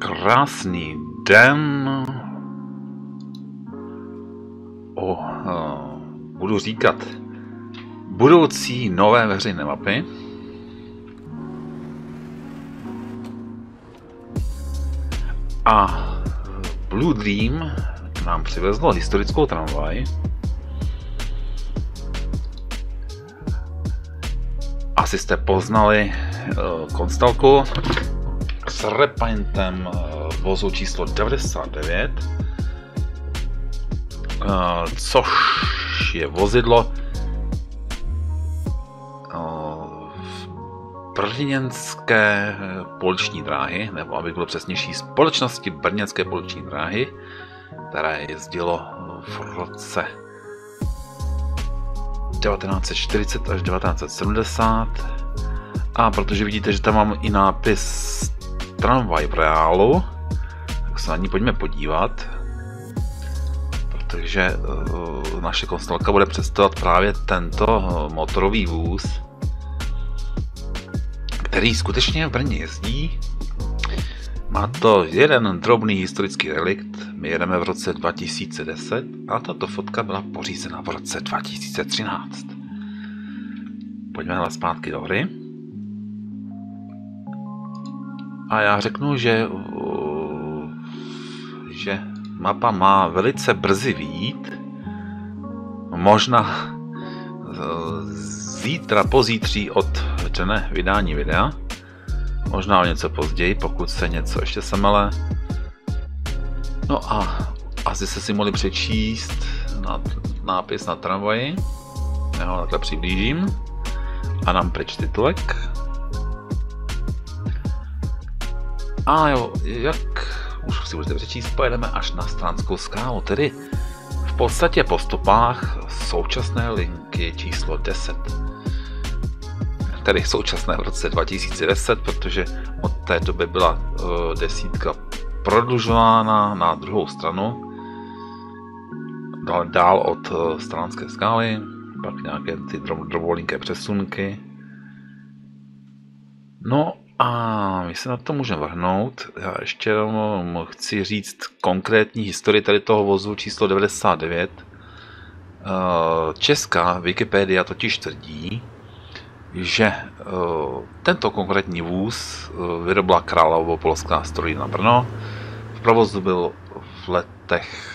Krásný den. Budu říkat budoucí nové veřejné mapy. A Blue Dream nám přivezlo historickou tramvaj. Asi jste poznali Konstalku s repaintem vozu číslo 99, což je vozidlo brněnské poliční dráhy, nebo aby bylo přesnější, společnosti brněnské poliční dráhy, které jezdilo v roce 1940 až 1970. A protože vidíte, že tam mám i nápis tramvaj v reálu, tak se na ní pojďme podívat, protože naše Konstalka bude představovat právě tento motorový vůz, který skutečně v Brně jezdí. Má to jeden drobný historický relikt. My jedeme v roce 2010 a tato fotka byla pořízena v roce 2013. Pojďme hned zpátky do hry. A já řeknu, že mapa má velice brzy vyjít. Možná zítra, pozítří od dne vydání videa. Možná o něco později, pokud se něco ještě semele. No a asi se si mohli přečíst nápis na tramvaji. Já ho takhle přiblížím. A dám pryč titulek. A jo, jak už si můžete přečíst, pojedeme až na Stranskou skálu, tedy v podstatě po stopách současné linky číslo 10. Tedy současné v roce 2010, protože od té doby byla desítka prodlužována na druhou stranu, dál od Stranské skály, pak nějaké ty drobolinké přesunky. No a my se na to můžeme vrhnout. Já ještě chci říct konkrétní historii tady toho vozu číslo 99. Česká Wikipedia totiž tvrdí, že tento konkrétní vůz vyrobila Královopolská strojírna Brno. V provozu byl v letech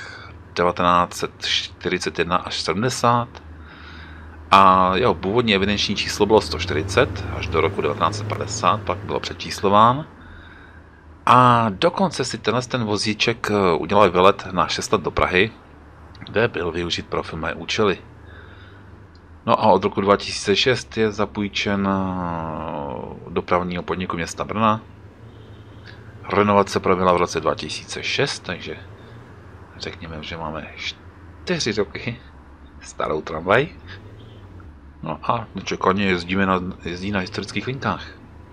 1941 až 70 a jeho původní evidenční číslo bylo 140 až do roku 1950, pak bylo přečíslován. A dokonce si ten vozíček udělal výlet na 6 let do Prahy, kde byl využit pro filmové účely. No a od roku 2006 je zapůjčen dopravního podniku města Brna. Renovace proběhla v roce 2006, takže řekněme, že máme 4 roky starou tramvaj. No a nečekaně jezdí na historických linkách.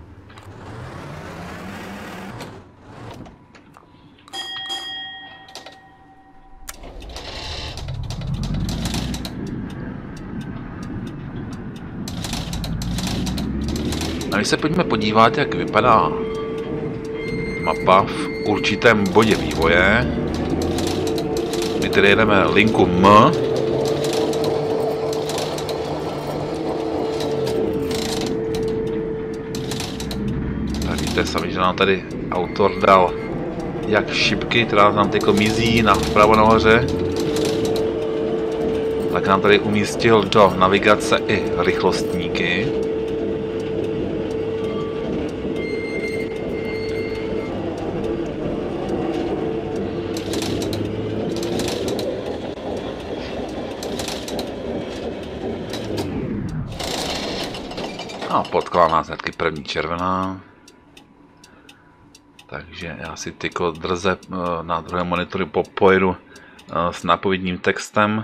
A my se pojďme podívat, jak vypadá mapa v určitém bodě vývoje. My tedy jedeme linku M. Tak víte sami, že nám tady autor dal jak šipky, která nám teď mizí vpravo nahoře, tak nám tady umístil do navigace i rychlostníky. A potkala nás hnedky první červená. Takže já si tyko drze na druhém monitoru pojedu s nápovědním textem.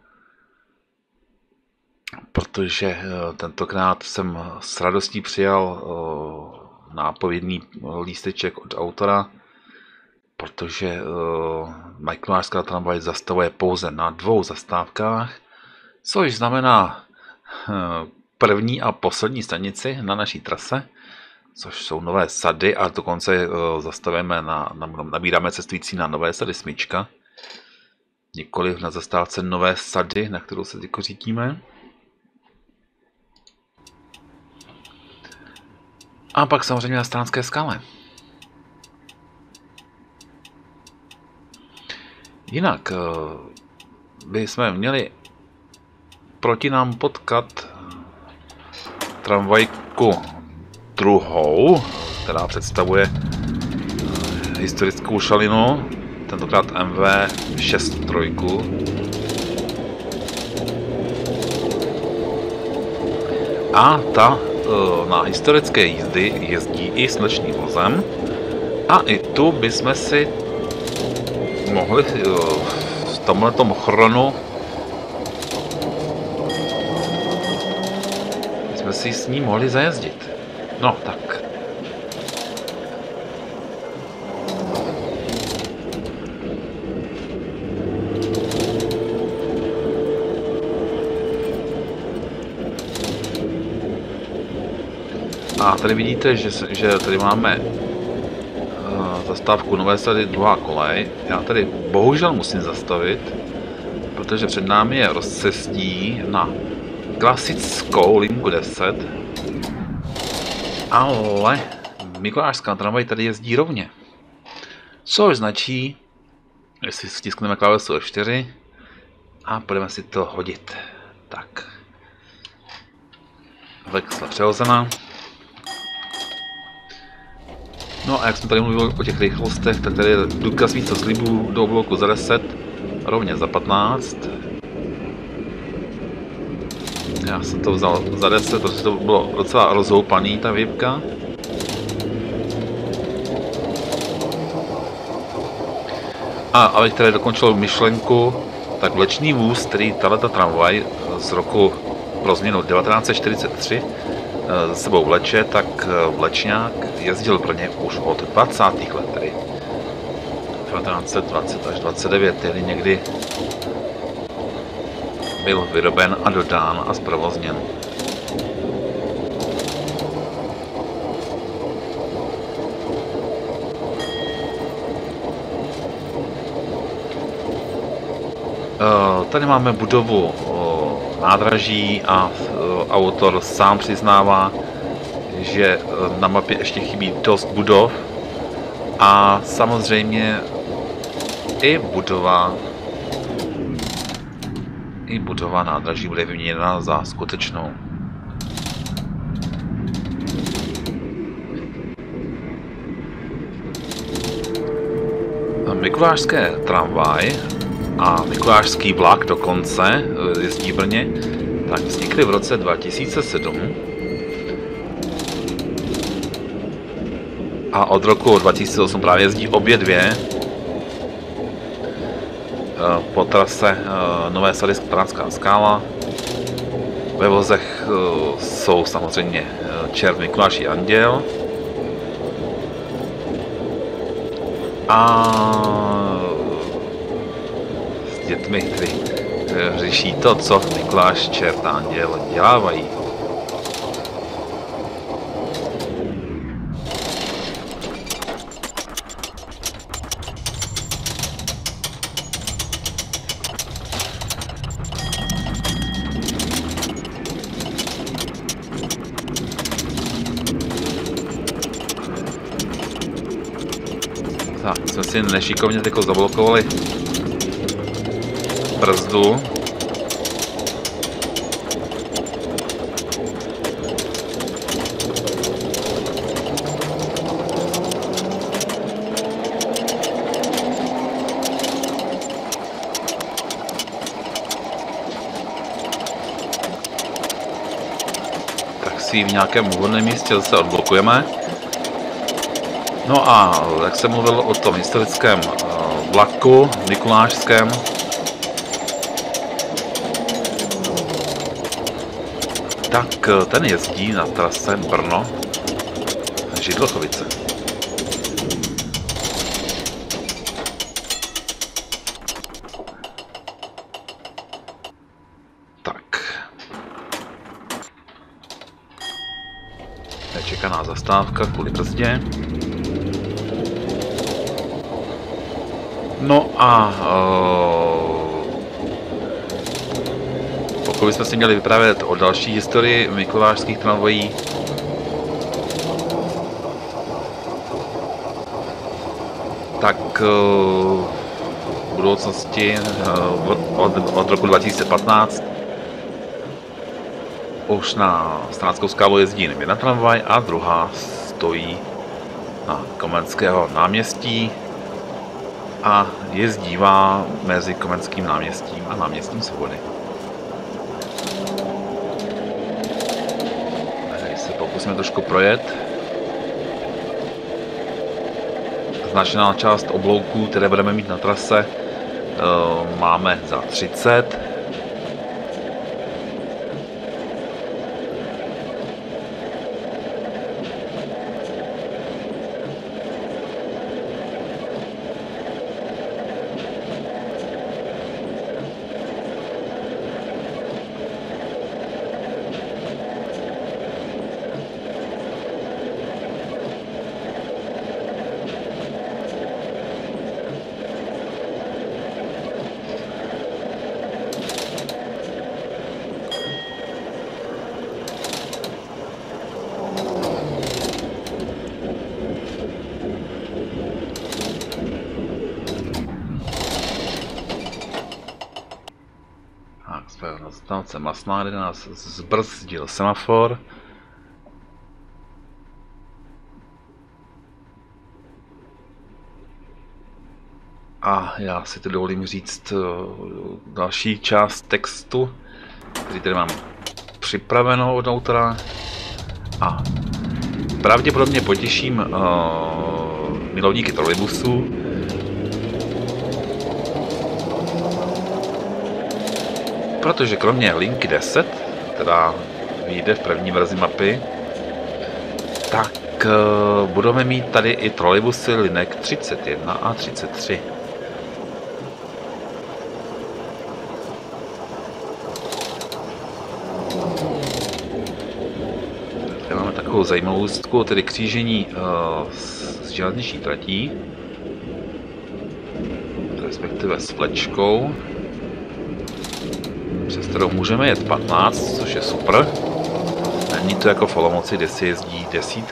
Protože tentokrát jsem s radostí přijal nápovědný lísteček od autora. Protože Michaelářská tramvaj zastavuje pouze na 2 zastávkách. Což znamená první a poslední stanici na naší trase. což jsou nové sady a dokonce zastavíme nabíráme cestující na nové sady smyčka. Nikoliv na zastávce nové sady, na kterou se teď řídíme. A pak samozřejmě na Stránské skale. Jinak bychom měli proti nám potkat tramvajku druhou, která představuje historickou šalinu, tentokrát MV63. A ta na historické jízdy jezdí i s nočním vozem a i tu bychom si mohli v tomhletom chronu jsme si s ní mohli zajezdit. No tak. A tady vidíte, že tady máme zastávku Nové Sady, druhá kolej. Já tady bohužel musím zastavit, protože před námi je rozcestí na klasickou linku 10, ale mikulášská tramvaj tady jezdí rovně. Což značí, jestli stiskneme klávesu F4 a budeme si to hodit. Tak. Veksla přehozena. No a jak jsem tady mluvil o těch rychlostech, tak tady je důkaz místo slibů do bloku za 10, rovně za 15. Já jsem to vzal za 10, protože to bylo docela rozhoupaný, ta výpka. A abych tady dokončil myšlenku, tak vlečný vůz, který tato tramvaj z roku pro změnu 1943 za sebou vleče, tak vlečňák jezdil pro ně už od 20. let, tedy 1920 až 29, tedy někdy byl vyroben a dodán a zprovozněn. Tady máme budovu nádraží a autor sám přiznává, že na mapě ještě chybí dost budov a samozřejmě i budova nádraží bude vyměněna za skutečnou. Mikulášské tramvaj a mikulášský vlak dokonce jezdí v Brně, tak vznikly v roce 2007 a od roku 2008 právě jezdí obě dvě po trase Nové Sady Stranská skála. Ve vozech jsou samozřejmě Čert, Mikuláš i Anděl. A s dětmi, kteří řeší to, co Mikuláš, Čert a Anděl dělávají. Tak, jsme si nešikovně teď zablokovali brzdu. Tak si v nějakém úvodném místě zase odblokujeme. No a jak jsem mluvil o tom historickém vlaku mikulášském, tak ten jezdí na trase Brno Židlochovice. Tak. nečekaná zastávka kvůli brzdě. No a pokud bychom si měli vyprávět o další historii mikulášských tramvají, tak v budoucnosti od roku 2015 už na Stranskou skálu jezdí jenom jedna tramvaj a druhá stojí na Komenského náměstí a jezdívá mezi Komenským náměstím a náměstím Svobody. Tady se pokusíme trošku projet. Značná část oblouků, které budeme mít na trase, máme za 30. Na zastávce Masná, kde nás zbrzdil semafor. A já si to dovolím říct další část textu, který tady mám připraveno od autora. A pravděpodobně potěším milovníky trolejbusů, protože kromě linky 10, která vyjde v první verzi mapy, tak budeme mít tady i trolejbusy linek 31 a 33. Tady máme takovou zajímavou ústku, tedy křížení s železniční tratí, respektive s vlečkou, přes kterou můžeme jet 15, což je super. Není to jako v Olomouci, kde se jezdí 10.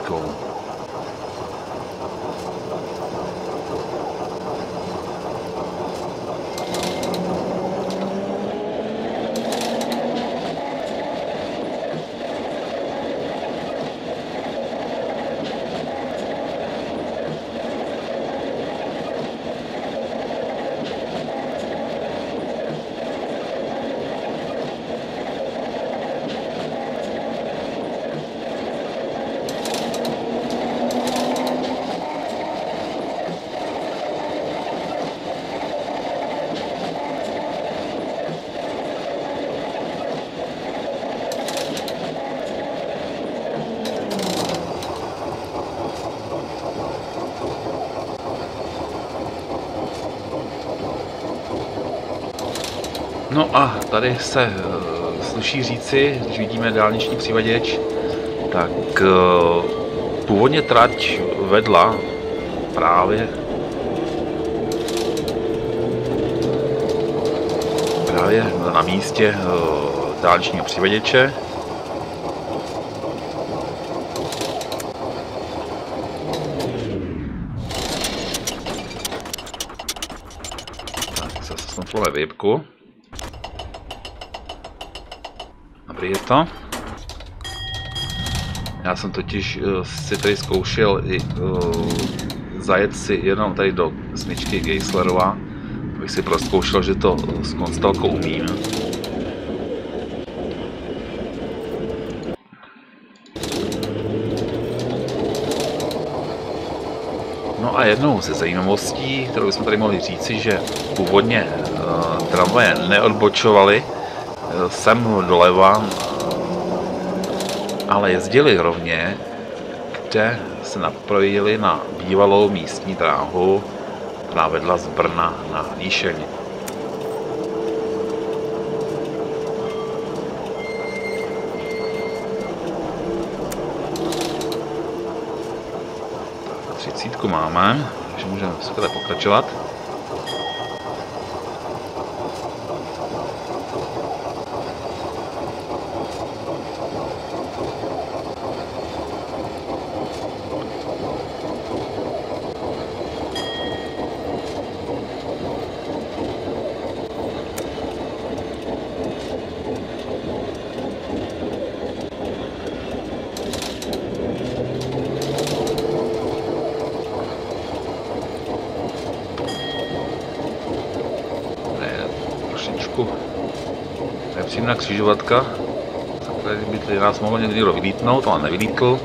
No a tady se sluší říci, když vidíme dálniční přivaděč, tak původně trať vedla právě na místě dálničního přivaděče. Tak zase snuflové výjibku. Dobrý je to. Já jsem totiž si tady zkoušel i zajet si jenom tady do smyčky Geislerova, abych si prozkoušel, že to s konstelkou umím. No a jednou ze zajímavostí, kterou bychom tady mohli říci, že původně tramvaje neodbočovaly sem doleva, ale jezdili rovně, kde se napojili na bývalou místní dráhu, která vedla z Brna na Líšeň. 30 máme, takže můžeme skvěle pokračovat. Nepříjemná křižovatka, tady by nás mohl někdo vylítnout, ale nevylítl.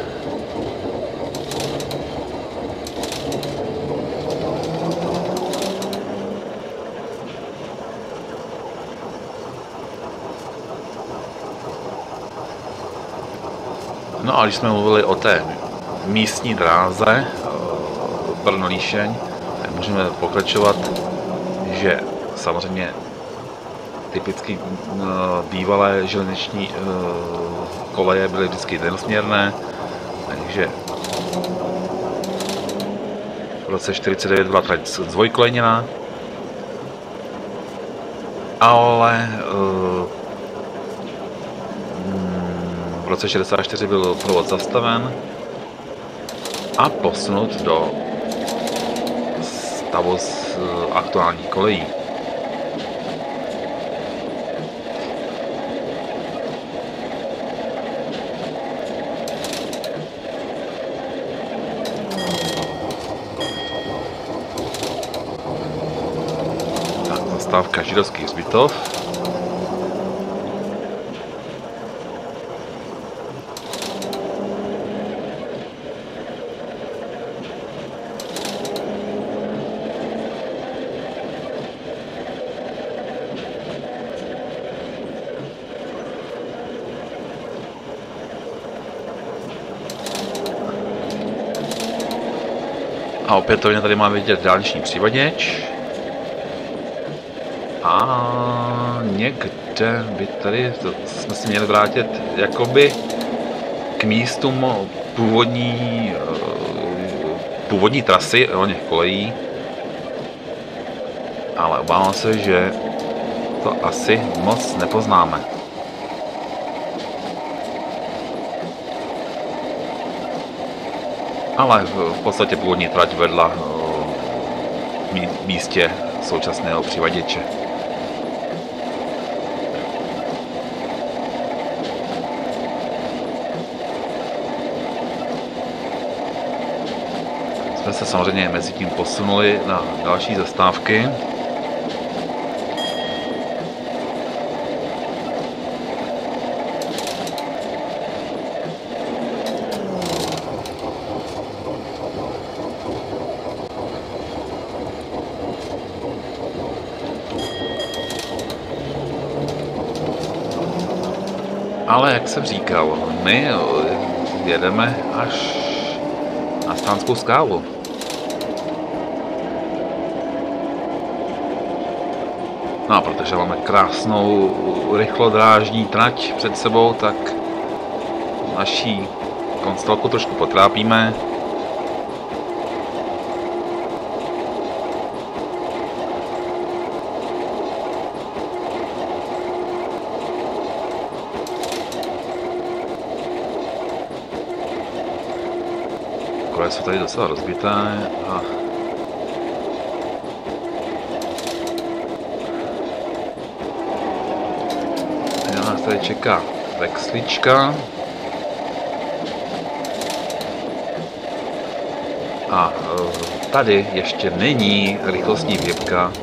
No a když jsme mluvili o té místní dráze Brno-Líšeň, tak můžeme pokračovat, že samozřejmě typicky bývalé železniční koleje byly vždycky jednosměrné, takže v roce 49 byla trať dvojkolejněná, ale v roce 64 byl provod zastaven a posunut do stavu z aktuálních kolejí. Zastávka Židovský hřbitov. A opětovně tady máme vidět dálniční přivaděč. A někde by tady jsme si měli vrátit jakoby k místům původní trasy oněch kolejí, ale obávám se, že to asi moc nepoznáme. Ale v podstatě původní trať vedla v místě současného přivaděče. Jsme se samozřejmě mezi tím posunuli na další zastávky. Ale jak jsem říkal, my jedeme až na Stanskou skálu. No a protože máme krásnou rychlodrážní trať před sebou, tak naší konstelku trošku potrápíme. Koleje jsou tady docela rozbité a nás tady čeká Vexlička a tady ještě není rychlostní výjebka.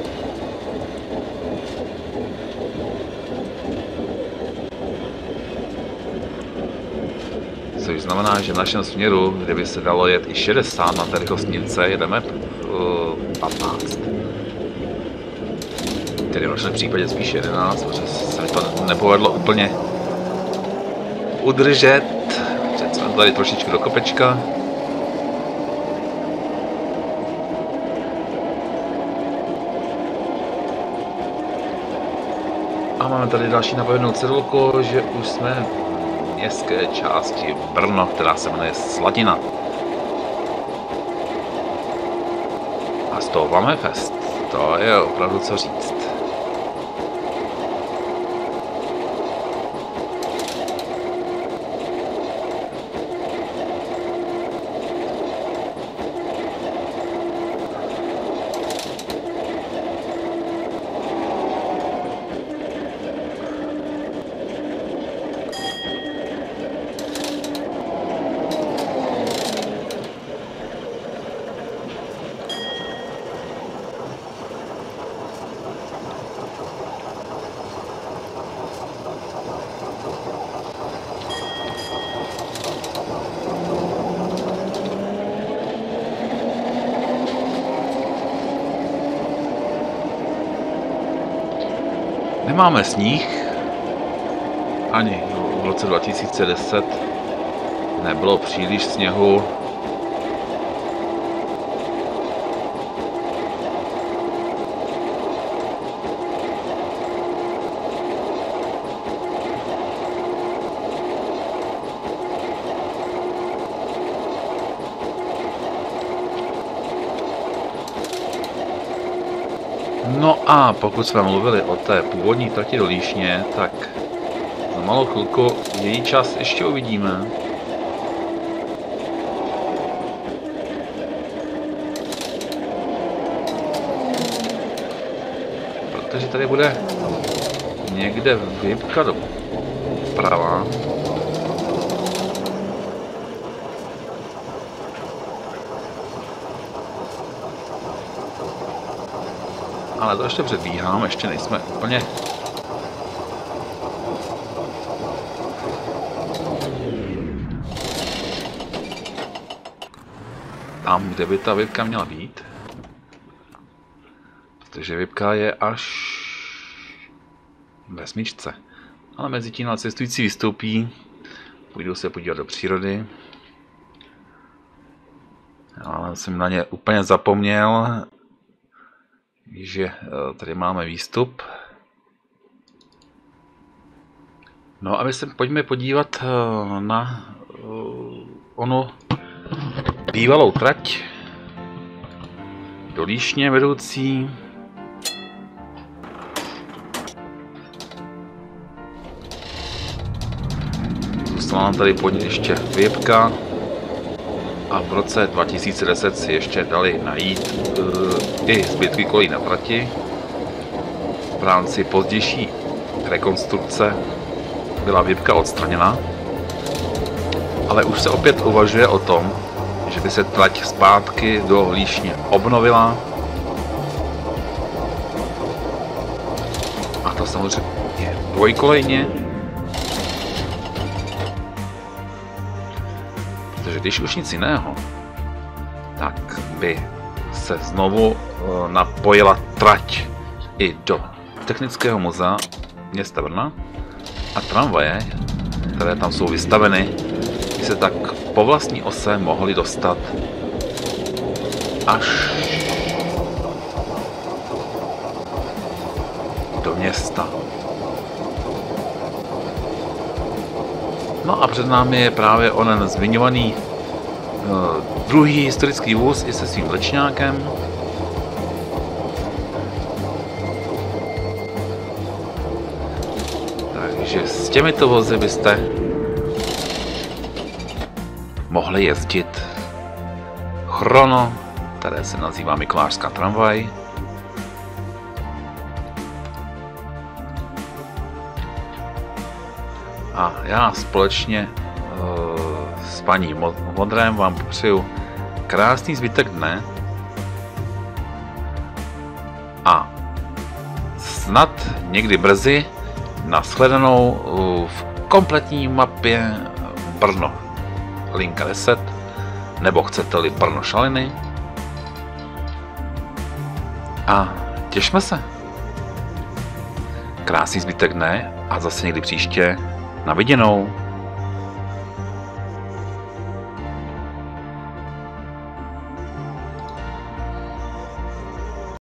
Což znamená, že v našem směru, kde by se dalo jet i 60 na té rychlostnice, jedeme 15. Tedy v našem případě spíš 11, protože se mi to nepovedlo úplně udržet. Přece tady trošičku do kopečka. A máme tady další napojenou cedulku, že už jsme v městské části Brno, která se jmenuje Slatina. A z toho máme fest. To je opravdu co říct. Nemáme sníh, ani v roce 2010 nebylo příliš sněhu. No a pokud jsme mluvili o té původní trati do Líšně, tak za malou chvilku její čas ještě uvidíme. Protože tady bude někde výpka doprava. Ale to ještě předbíhám, ještě nejsme úplně... Tam, kde by ta výpka měla být. Protože výpka je až ve smyčce. Ale mezi tím cestující vystoupí, půjdu se podívat do přírody. Ale jsem na ně úplně zapomněl, že tady máme výstup. No a my se pojďme podívat na onu bývalou trať do Líšně vedoucí. Zůstala nám tady pod ní ještě výpka. A v roce 2010 si ještě dali najít i zbytky kolejí na trati. V rámci pozdější rekonstrukce byla výpka odstraněna, ale už se opět uvažuje o tom, že by se trať zpátky do Líšně obnovila. A to samozřejmě dvojkolejně. Protože když už nic jiného, tak by se znovu napojila trať i do Technického muzea města Brna a tramvaje, které tam jsou vystaveny, by se tak po vlastní ose mohly dostat až do města. No a před námi je právě onen zmiňovaný druhý historický vůz i se svým vlečňákem. Takže s těmito vozy byste mohli jezdit Chrono, které se nazývá Mikulášská tramvaj. A já společně s paní Modrém vám popřeju krásný zbytek dne a snad někdy brzy nashledanou v kompletní mapě Brno linka 10, nebo chcete-li Brno šaliny. A těšme se. Krásný zbytek dne a zase někdy příště. Na viděnou.